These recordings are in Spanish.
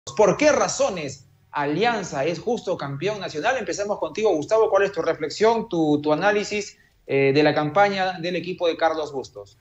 ¿Por qué razones Alianza es justo campeón nacional? Empezamos contigo, Gustavo. ¿Cuál es tu reflexión, tu análisis de la campaña del equipo de Carlos Bustos?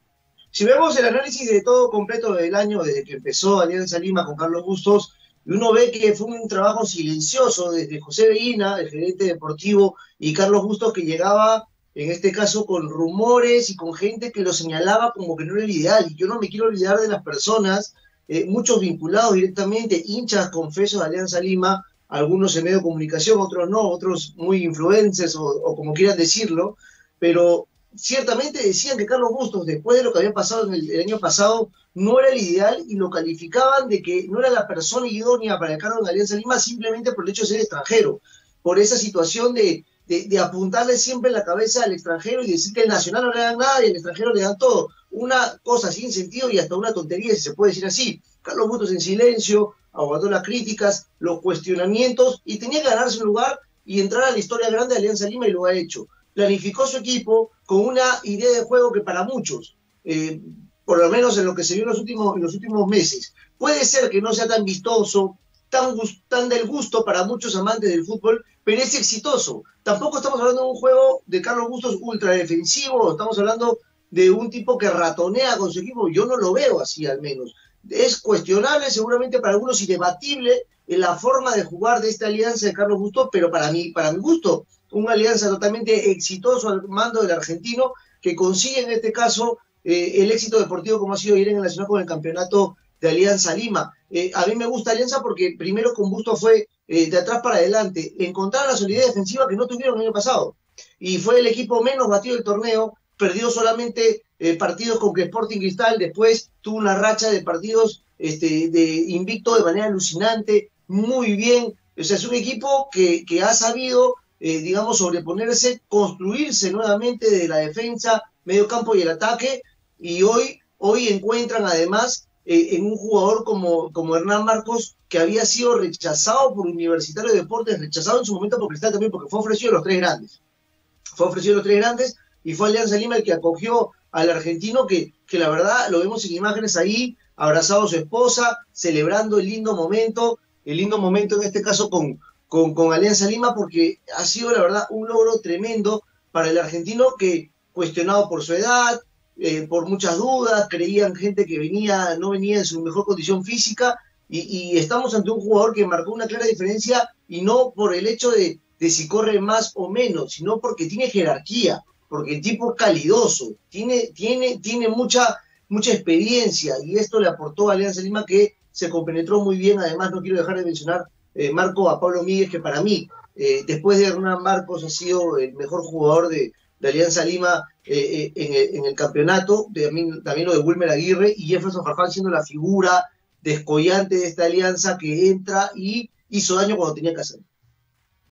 Si vemos el análisis de todo completo del año, desde que empezó Alianza Lima con Carlos Bustos, uno ve que fue un trabajo silencioso desde José Veguina, el gerente deportivo, y Carlos Bustos, que llegaba, en este caso, con rumores y con gente que lo señalaba como que no era el ideal. Y yo no me quiero olvidar de las personas, muchos vinculados directamente, hinchas confesos de Alianza Lima, algunos en medio de comunicación, otros no, otros muy influencers o como quieran decirlo, pero ciertamente decían que Carlos Bustos, después de lo que había pasado en el año pasado, no era el ideal y lo calificaban de que no era la persona idónea para el cargo en Alianza Lima simplemente por el hecho de ser extranjero, por esa situación de apuntarle siempre en la cabeza al extranjero y decir que el nacional no le dan nada y al extranjero le dan todo. Una cosa sin sentido y hasta una tontería, si se puede decir así. Carlos Bustos en silencio, aguantó las críticas, los cuestionamientos y tenía que ganarse un lugar y entrar a la historia grande de Alianza Lima y lo ha hecho. Planificó su equipo con una idea de juego que para muchos, por lo menos en lo que se vio en los últimos meses, puede ser que no sea tan vistoso, tan del gusto para muchos amantes del fútbol, pero es exitoso. Tampoco estamos hablando de un juego de Carlos Bustos ultra defensivo, estamos hablando de un tipo que ratonea con su equipo, yo no lo veo así al menos. Es cuestionable seguramente para algunos y debatible en la forma de jugar de esta alianza de Carlos Bustos, pero para mi gusto, una alianza totalmente exitosa al mando del argentino, que consigue en este caso el éxito deportivo como ha sido ir en el Nacional con el campeonato de Alianza Lima. A mí me gusta Alianza porque primero con Bustos fue de atrás para adelante, encontrar la solidez defensiva que no tuvieron el año pasado, y fue el equipo menos batido del torneo, perdió solamente partidos con Sporting Cristal, después tuvo una racha de partidos de invicto de manera alucinante, muy bien. O sea, es un equipo que ha sabido digamos, sobreponerse, construirse nuevamente de la defensa, medio campo y el ataque, y hoy encuentran además en un jugador como Hernán Marcos, que había sido rechazado por Universitario de Deportes, rechazado en su momento por Cristal también, porque fue ofrecido a los tres grandes. Fue ofrecido a los tres grandes, y fue Alianza Lima el que acogió al argentino, que la verdad lo vemos en imágenes ahí, abrazado a su esposa, celebrando el lindo momento en este caso con Alianza Lima, porque ha sido la verdad un logro tremendo para el argentino, que cuestionado por su edad, por muchas dudas, creían gente que no venía en su mejor condición física, y estamos ante un jugador que marcó una clara diferencia, y no por el hecho de si corre más o menos, sino porque tiene jerarquía, porque el tipo es calidoso, tiene mucha experiencia, y esto le aportó a Alianza Lima, que se compenetró muy bien. Además, no quiero dejar de mencionar Marco a Pablo Míguez, que para mí, después de Hernán Marcos, ha sido el mejor jugador de Alianza Lima en el campeonato. También lo de Wilmer Aguirre y Jefferson Farfán siendo la figura descollante de esta alianza, que entra y hizo daño cuando tenía que hacer.